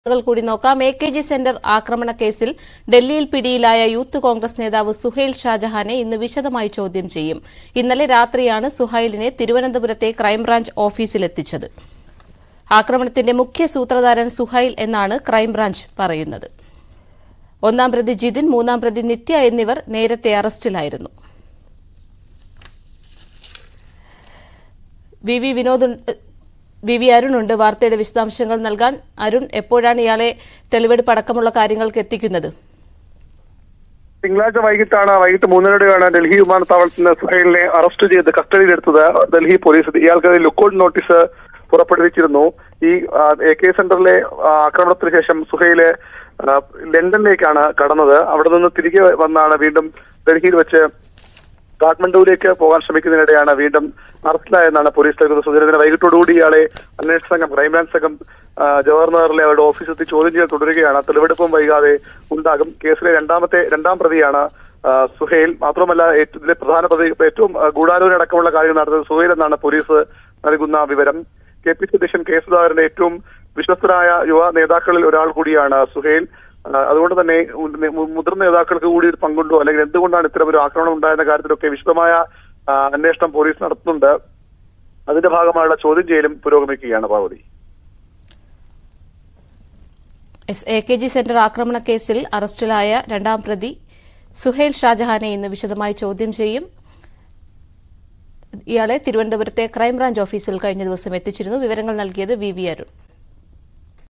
കൂടി നോക്കാം. AKG centre ആക്രമണ കേസിൽ ഡൽഹിയിൽ പിടിയിലായ യൂത്ത് കോൺഗ്രസ് നേതാവ് സുഹൈൽ ഷാജഹാനെ ഇന്ന് വിശദമായി ചോദ്യം ചെയ്യും. ഇന്നലെ രാത്രിയാണ് സുഹൈലിനെ തിരുവനന്തപുരത്തെ ക്രൈംബ്രാഞ്ച് ഓഫീസിലെത്തിച്ചത്. ആക്രമണത്തിന്റെ മുഖ്യ സൂത്രധാരൻ സുഹൈൽ എന്നാണ് ക്രൈംബ്രാഞ്ച് പറയുന്നത്. ഒന്നാം പ്രതി ജിതിൻ, മൂന്നാം പ്രതി നിത്യ എന്നിവർ നേരത്തെ അറസ്റ്റിലായിരുന്നു. വി അരുണുണ്ട് വാർത്തയുടെ വിശദാംശങ്ങൾ നൽകാൻ. അരുൺ, എപ്പോഴാണ് ഇയാളെ തെളിവെടുപ്പ് അടക്കമുള്ള കാര്യങ്ങൾക്ക് എത്തിക്കുന്നത്? തിങ്കളാഴ്ച വൈകിട്ട് 3:30 ഡൽഹി വിമാനത്താവളത്തിൽ നിന്ന് സുഹൈലിനെ അറസ്റ്റ് ചെയ്ത് കസ്റ്റഡിയിലെടുത്തത് ഡൽഹി പോലീസ്. ഇയാൾക്ക് ലുക്കൌട്ട് നോട്ടീസ് പുറപ്പെടുവിച്ചിരുന്നു. ഈ AK സെന്ററിലെ ആക്രമണത്തിന് ശേഷം സുഹൈല് ലണ്ടനിലേക്കാണ് കടന്നത്. അവിടെ നിന്ന് തിരികെ വന്നാണ് വീണ്ടും ഡൽഹിയിൽ വെച്ച് കാഠ്മണ്ഡുവിലേക്ക് പോകാൻ ശ്രമിക്കുന്നതിനിടെയാണ് വീണ്ടും അറസ്റ്റിലായെന്നാണ് പോലീസ് നൽകുന്ന സൂചന. വൈകിട്ടോടുകൂടി ഇയാളെ അന്വേഷണ സംഘം, ക്രൈംബ്രാഞ്ച് സംഘം ജവഹർനഗറിലെ അവരുടെ ഓഫീസെത്തി ചോദ്യം ചെയ്ത് തുടരുകയാണ്. തെളിവെടുപ്പും വൈകാതെ ഉണ്ടാകും. കേസിലെ രണ്ടാം പ്രതിയാണ് സുഹൈൽ. മാത്രമല്ല, ഇതിലെ പ്രധാന പ്രതി, ഏറ്റവും ഗൂഢാലോചന അടക്കമുള്ള കാര്യങ്ങൾ നടത്തുന്നത് സുഹൈൽ എന്നാണ് പോലീസ് നൽകുന്ന വിവരം. KPC അധ്യക്ഷൻ K സുധാകരന്റെ ഏറ്റവും വിശ്വസ്തരായ യുവ നേതാക്കളിൽ ഒരാൾ കൂടിയാണ് സുഹൈൽ. അതുകൊണ്ട് തന്നെ മുതിർന്ന നേതാക്കൾക്ക് കൂടി പങ്കുണ്ടോ, അല്ലെങ്കിൽ എന്തുകൊണ്ടാണ് ഇത്തരമൊരു ആക്രമണം ഉണ്ടായെന്ന കാര്യത്തിലൊക്കെ വിശദമായ അന്വേഷണം പോലീസ് നടത്തുന്നുണ്ട്. അതിന്റെ ഭാഗമായുള്ള ചോദ്യം ചെയ്യലും പുരോഗമിക്കുകയാണ്. പാർവതി, AKG സെന്റർ ആക്രമണ കേസിൽ അറസ്റ്റിലായ രണ്ടാം പ്രതി സുഹൈൽ ഷാജഹാനെ ഇന്ന് വിശദമായി ചോദ്യം ചെയ്യും. ഇയാളെ തിരുവനന്തപുരത്തെ ക്രൈംബ്രാഞ്ച് ഓഫീസിൽ കഴിഞ്ഞ ദിവസം എത്തിച്ചിരുന്നു. വിവരങ്ങൾ നൽകിയത് വി അരുൺ.